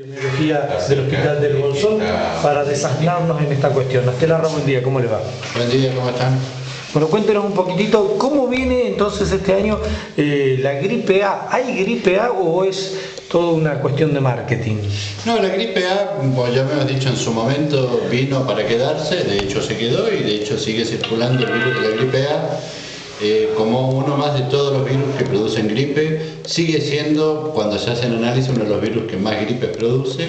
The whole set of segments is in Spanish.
Epidemiología del Hospital del Bolsón para desasnarnos en esta cuestión. Estela Ramos, buen día, ¿cómo le va? Buen día, ¿cómo están? Bueno, cuéntenos un poquitito, ¿cómo viene entonces este año la gripe A? ¿Hay gripe A o es toda una cuestión de marketing? No, la gripe A, como ya me hemos dicho en su momento, vino para quedarse, de hecho se quedó y de hecho sigue circulando el virus de la gripe A. Como uno más de todos los virus que producen gripe, sigue siendo, cuando se hacen análisis, uno de los virus que más gripe produce.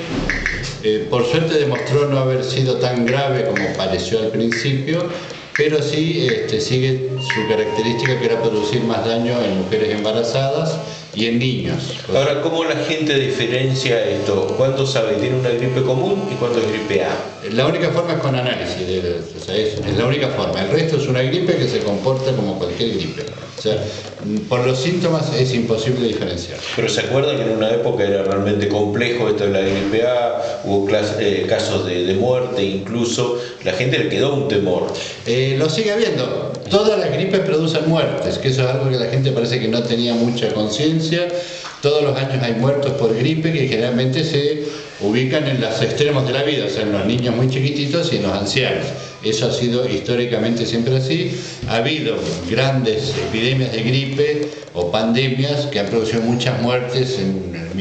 Por suerte demostró no haber sido tan grave como pareció al principio, pero sí sigue su característica, que era producir más daño en mujeres embarazadas y en niños. Ahora, ¿cómo la gente diferencia esto? ¿Cuándo sabe? ¿Tiene una gripe común y cuándo es gripe A? La única forma es con análisis, o sea, es la única forma. El resto es una gripe que se comporta como cualquier gripe. O sea, por los síntomas es imposible diferenciar. Pero ¿se acuerdan que en una época era realmente complejo esto de la gripe A? Hubo casos de muerte, incluso la gente le quedó un temor. Lo sigue habiendo. Todas las gripes producen muertes, que eso es algo que la gente parece que no tenía mucha conciencia. Todos los años hay muertos por gripe que generalmente se ubican en los extremos de la vida, o sea, en los niños muy chiquititos y en los ancianos. Eso ha sido históricamente siempre así. Ha habido grandes epidemias de gripe o pandemias que han producido muchas muertes en el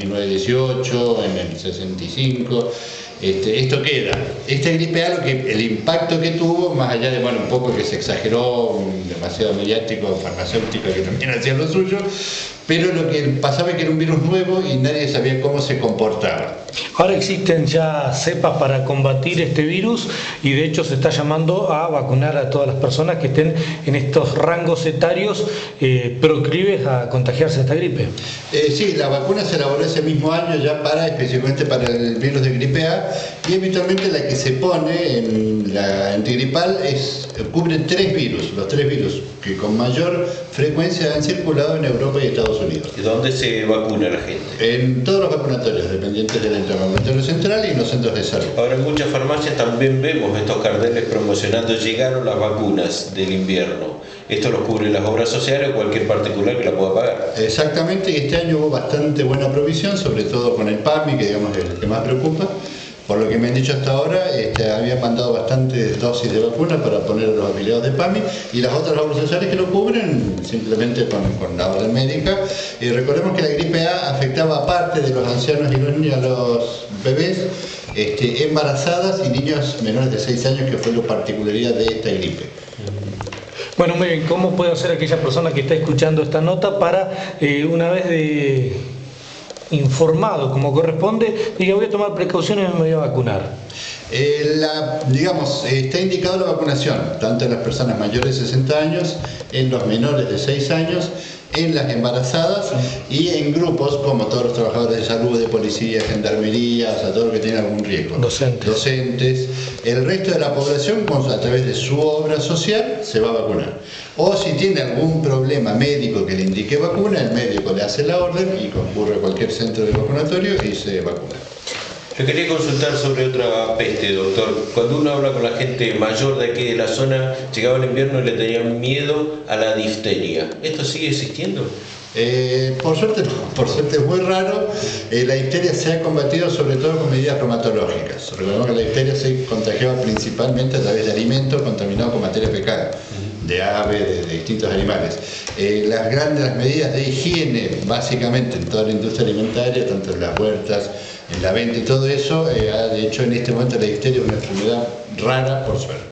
1918, en el 65. Esto queda. Esta gripe A, el impacto que tuvo, más allá de, bueno, un poco que se exageró, demasiado mediático, farmacéutico, que también hacía lo suyo, pero lo que pasaba es que era un virus nuevo y nadie sabía cómo se comportaba. Ahora existen ya cepas para combatir este virus y de hecho se está llamando a vacunar a todas las personas que estén en estos rangos etarios proclives a contagiarse de esta gripe. Sí, la vacuna se elaboró ese mismo año ya específicamente para el virus de gripe A, y habitualmente la que se pone en la antigripal cubre los tres virus que con mayor frecuencia han circulado en Europa y Estados Unidos. ¿Y dónde se vacuna la gente? En todos los vacunatorios dependientes del Intervacunatorio Central y en los centros de salud. Ahora, en muchas farmacias también vemos estos carteles promocionando: llegaron las vacunas del invierno. ¿Esto lo cubre las obras sociales o cualquier particular que la pueda pagar? Exactamente, y este año hubo bastante buena provisión, sobre todo con el PAMI, que digamos es el que más preocupa. Por lo que me han dicho hasta ahora, habían mandado bastantes dosis de vacuna para poner a los afiliados de PAMI, y las otras obras sociales que lo cubren simplemente con la orden médica. Recordemos que la gripe A afectaba a parte de los ancianos y los niños, a los bebés, embarazadas y niños menores de 6 años, que fue la particularidad de esta gripe. Bueno, muy bien, ¿cómo puede hacer aquella persona que está escuchando esta nota para, una vez informado como corresponde, diga: voy a tomar precauciones y me voy a vacunar? Está indicado la vacunación, tanto en las personas mayores de 60 años, en los menores de 6 años, en las embarazadas y en grupos como todos los trabajadores de salud, de policía, gendarmería, o sea, todo lo que tiene algún riesgo. Docentes. El resto de la población, a través de su obra social, se va a vacunar. O si tiene algún problema médico que le indique vacuna, el médico le hace la orden y concurre a cualquier centro de vacunatorio y se vacuna. Yo quería consultar sobre otra peste, doctor. Cuando uno habla con la gente mayor de aquí de la zona, llegaba el invierno y le tenían miedo a la difteria. ¿Esto sigue existiendo? Por suerte es muy raro. La difteria se ha combatido sobre todo con medidas bromatológicas. Recordemos que la difteria se contagiaba principalmente a través de alimentos contaminados con materia fecal, de aves, de distintos animales. Las medidas de higiene, básicamente en toda la industria alimentaria, tanto en las huertas, en la venta y todo eso, de hecho en este momento la difteria es una enfermedad rara, por suerte.